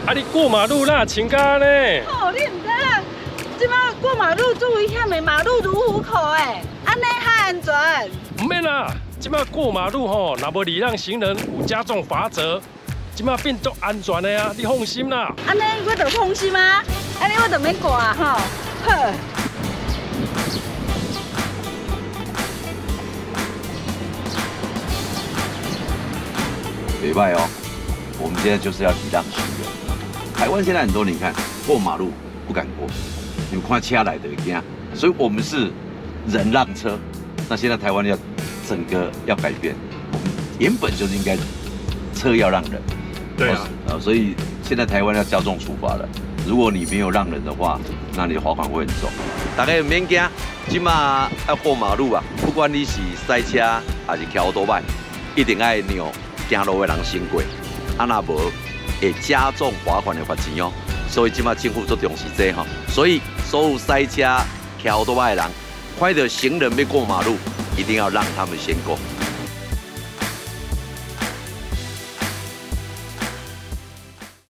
啊，你过马路哪穿甲呢？ 哦，你唔知啦，即摆过马路注意险的，马路如虎口诶，安尼较安全。 唔免啦，即摆过马路吼，若无礼让行人，有加重罚则。即摆变足安全的啊，你放心啦。 安尼我就放心啊，安尼我就免挂吼。好。 北拜哦，我们现在就是要礼让行人。台湾现在很多，你看过马路不敢过，你们看车来的惊，所以我们是人让车。那现在台湾要整个要改变，我们原本就是应该车要让人。 对啊， 所以现在台湾要加重处罚了。如果你没有让人的话，那你的罚款会很重。大家免惊，今嘛要过马路啊，不管你是塞车还是骑多摆，一定要让行路的人先过，啊那无会加重罚款的罚钱哦。所以今嘛政府做重视这吼，所以所有塞车、骑多摆的人，看到行人要过马路，一定要让他们先过。